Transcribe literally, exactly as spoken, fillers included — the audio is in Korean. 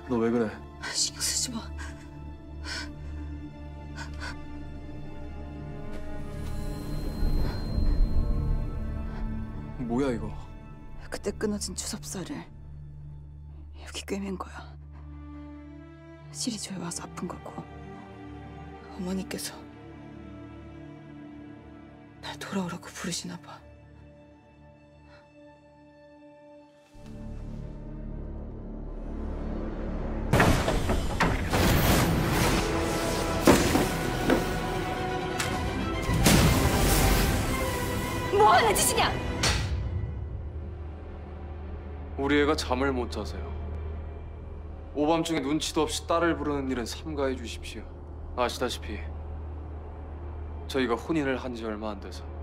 너 왜 그래? 신경 쓰지 마. 뭐야 이거? 그때 끊어진 주섭사를 여기 꿰맨 거야. 시리조에 와서 아픈 거고 어머니께서 날 돌아오라고 부르시나 봐. 뭐 하는 짓이냐? 우리 애가 잠을 못 자서요. 오밤중에 눈치도 없이 딸을 부르는 일은 삼가해 주십시오. 아시다시피 저희가 혼인을 한 지 얼마 안 돼서.